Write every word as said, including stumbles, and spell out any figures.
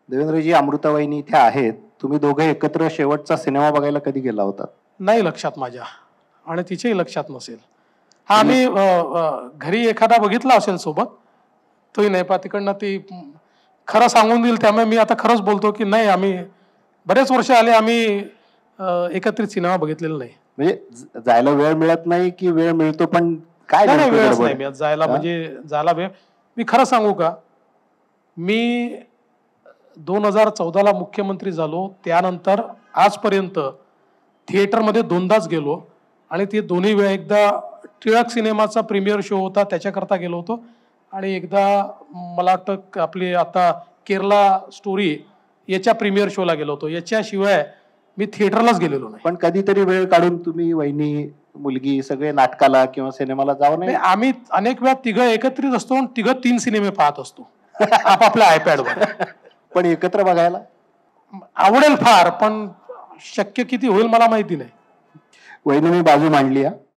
देवेंद्रजी, अमृतावहिनी इथे आहेत. तुम्ही दोघे एकत्र शेवटचा सिनेमा बघायला कधी गेला होता? नाही लक्षात माझ्या, आणि तिच्याही लक्षात नसेल. हा, आम्ही घरी एखादा बघितला असेल सोबत, तोही नाही. पा तिकडनं ती खरं सांगून देईल, त्यामुळे मी आता खरंच बोलतो की नाही, आम्ही बरेच वर्ष आले आम्ही एकत्रित सिनेमा बघितलेला नाही. म्हणजे जायला वेळ मिळत नाही की वेळ मिळतो पण काय नाही, वेळच नाही मिळत जायला. म्हणजे जायला वेळ, मी खरं सांगू का, मी दोन हजार चौदाला मुख्यमंत्री झालो, त्यानंतर आजपर्यंत थिएटरमध्ये दोनदाच गेलो, आणि ते दोन्ही वेळा, एकदा टिळक सिनेमाचा प्रीमियर शो होता त्याच्याकरता गेलो होतो, आणि एकदा मला वाटतं आपली आता केरला स्टोरी याच्या प्रीमियर शोला गेलो होतो. याच्याशिवाय मी थिएटरलाच गेलेलो नाही. पण कधीतरी वेळ काढून तुम्ही वहिनी, मुलगी सगळे नाटकाला किंवा सिनेमाला जावं नाही? आम्ही अनेक वेळा तिघं एकत्रित असतो आणि तिघं तीन सिनेमे पाहत असतो आपापल्या आयपॅडवर. पण एकत्र बघायला आवडेल फार, पण शक्य किती होईल मला माहिती नाही. वहिनी, मी बाजू मांडली.